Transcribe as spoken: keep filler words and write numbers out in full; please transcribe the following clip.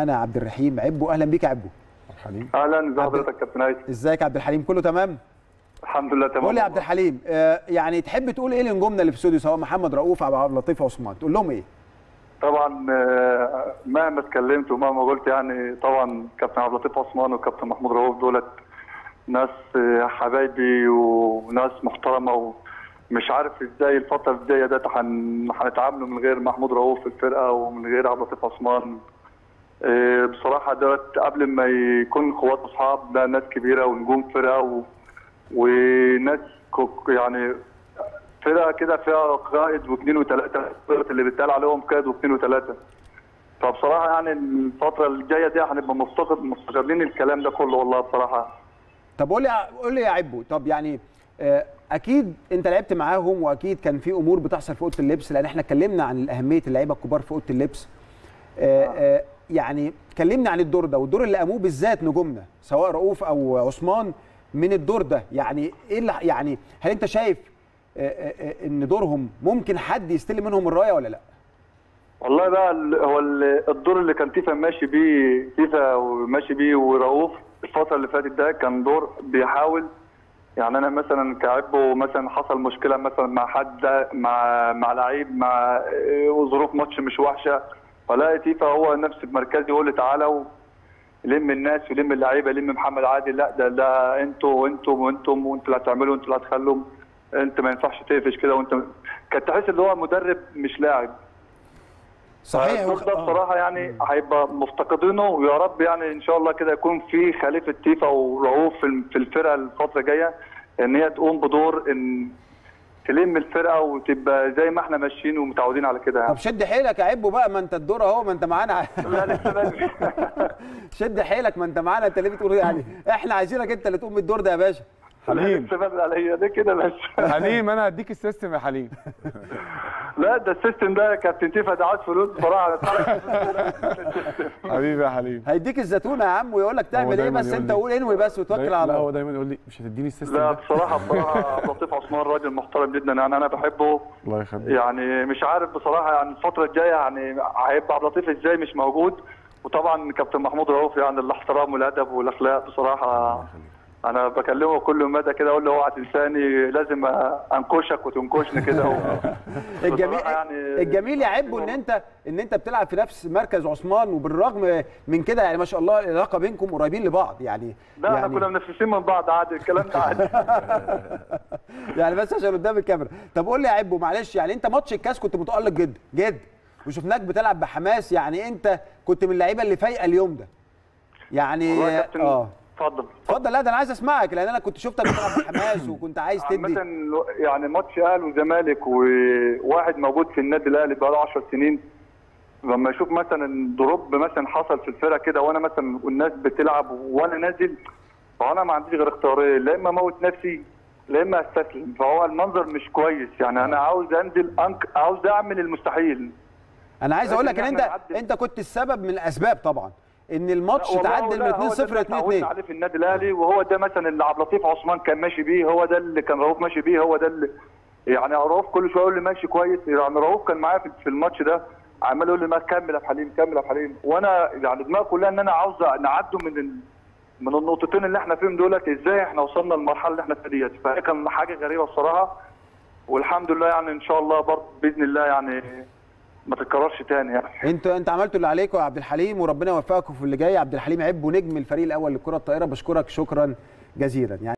معانا عبد الرحيم عبو. اهلا بيك يا عبو. حليم. اهلا، ازي حضرتك كابتن هيثم؟ ازيك يا عبد الحليم؟ كله تمام؟ الحمد لله تمام. قول لي يا عبد الحليم، آه يعني تحب تقول ايه لنجومنا اللي في الاستوديو سواء محمد رؤوف او عبد اللطيف عثمان، تقول لهم ايه؟ طبعا آه، مهما اتكلمت ومهما قلت يعني طبعا كابتن عبد اللطيف عثمان وكابتن محمود رؤوف دولت ناس آه، حبايبي وناس محترمه، ومش عارف ازاي الفتره الجايه ديت هنتعاملوا من غير محمود رؤوف في الفرقه ومن غير عبد اللطيف عثمان. آه، بصراحه دوت قبل ما يكون اخوات اصحاب، ده ناس كبيره ونجوم فرقه و... وناس يعني فرقه كده فيها قائد واثنين وثلاثه، اللي بيتقال عليهم قائد واثنين وثلاثه. فبصراحه يعني الفتره الجايه دي هنبقى مفتقد مفتقدين الكلام ده كله والله بصراحه. طب قول لي قول لي يا عبو، طب يعني اكيد انت لعبت معاهم واكيد كان في امور بتحصل في اوضه اللبس، لان احنا اتكلمنا عن اهميه اللعيبه الكبار في اوضه اللبس. آه. يعني كلمنا عن الدور ده والدور اللي قاموه بالذات نجومنا سواء رؤوف او عثمان من الدور ده، يعني ايه اللي يعني هل انت شايف ان دورهم ممكن حد يستلم منهم الرايه ولا لا؟ والله بقى هو الدور اللي كان تيفا ماشي بيه تيفا وماشي بيه ورؤوف الفتره اللي فاتت ده كان دور بيحاول، يعني انا مثلا كعبه مثلا حصل مشكله مثلا مع حد مع مع لعيب مع ظروف ماتش مش وحشه، فلاقي تيفا هو نفس المركز يقول لي تعالى لم الناس ولم اللعيبه، لم محمد عادل، لا ده ده انتوا وانتم وانتم وانتوا اللي هتعملوا وانتوا اللي هتخلوا، انت ما ينفعش تقفش كده، وانت كنت تحس ان هو مدرب مش لاعب. صحيح. الدور ده بصراحه يعني هيبقى مفتقدينه، ويا رب يعني ان شاء الله كده يكون في خليفه تيفا ورؤوف في الفرقه الفتره الجايه، ان هي تقوم بدور ان تلم الفرقه وتبقى زي ما احنا ماشيين ومتعودين على كده يعني. طب شد حيلك يا عبو بقى، ما انت الدور اهو، ما انت معانا. لا لسه بدري. شد حيلك، ما انت معانا، انت ليه بتقول يعني احنا عايزينك انت اللي تقوم بالدور ده يا باشا. حليم لسه بدري عليا ده كده بس. حليم انا هديك السيستم يا حليم. لا ده السيستم ده كابتن تيفا ده عايز فلوس بصراحه. حبيبي يا حليم. هيديك الزتونه يا عم ويقول لك تعمل ايه، بس انت قول انوي بس وتوكل على الله. لا هو دايما يقول لي مش هتديني السيستم لا ده. بصراحه بصراحه عبد اللطيف عثمان راجل محترم جدا، يعني انا بحبه. الله يخليك. يعني مش عارف بصراحه يعني الفتره الجايه يعني هيبقى عبد اللطيف ازاي مش موجود، وطبعا كابتن محمود رؤوف يعني الاحترام والادب والاخلاق بصراحه. انا بكلمه كل مدى كده اقول له اوعى تنساني، لازم انكشك وتنكشني كده. و... الجميل يعني الجميل يا عبو ان انت ان انت بتلعب في نفس مركز عثمان، وبالرغم من كده يعني ما شاء الله العلاقه بينكم قريبين لبعض يعني. لا يعني... احنا كنا منافسين من بعض عادي، الكلام ده عادي. يعني بس عشان قدام الكاميرا. طب قول لي يا عبو معلش، يعني انت ماتش الكاس كنت متالق جدا جدا وشفناك بتلعب بحماس، يعني انت كنت من اللعيبه اللي فايقه اليوم ده يعني. اه اتفضل اتفضل. لا ده انا عايز اسمعك، لان انا كنت شفتك بتلعب بحماس وكنت عايز تدي. عامة يعني ماتش اهلي وزمالك وواحد موجود في النادي الاهلي بقاله عشر سنين، لما اشوف مثلا دروب مثلا حصل في الفرقه كده وانا مثلا والناس بتلعب وانا نازل، فانا ما عنديش غير اختيارين، لا اما اموت نفسي لا اما استسلم. فهو المنظر مش كويس يعني، انا عاوز انزل أنك... عاوز اعمل المستحيل. انا عايز اقول لك ان انت عدل. انت كنت السبب من الاسباب طبعا ان الماتش تعدل من اتنين صفر ل اتنين اتنين عليه في النادي الاهلي، وهو ده مثلا اللي عبد اللطيف عثمان كان ماشي بيه، هو ده اللي كان رؤوف ماشي بيه، هو ده اللي يعني رؤوف كل شويه يقول لي ماشي كويس، يعني رؤوف كان معايا في الماتش ده عمال يقول لي ما كمل يا حليم كمل يا حليم، وانا يعني دماغي كلها ان انا عاوز نعدوا من ال... من النقطتين اللي احنا فيهم دولت، ازاي احنا وصلنا للمرحله اللي احنا فيها ديت. فهي كان حاجه غريبه الصراحه، والحمد لله يعني ان شاء الله برضه باذن الله يعني ما تتكررش تاني يعني. انت انت عملتوا اللي عليكم يا عبد الحليم، وربنا يوفقكم في اللي جاي. عبد الحليم عبو نجم الفريق الاول للكره الطائره، بشكرك شكرا جزيلا يعني.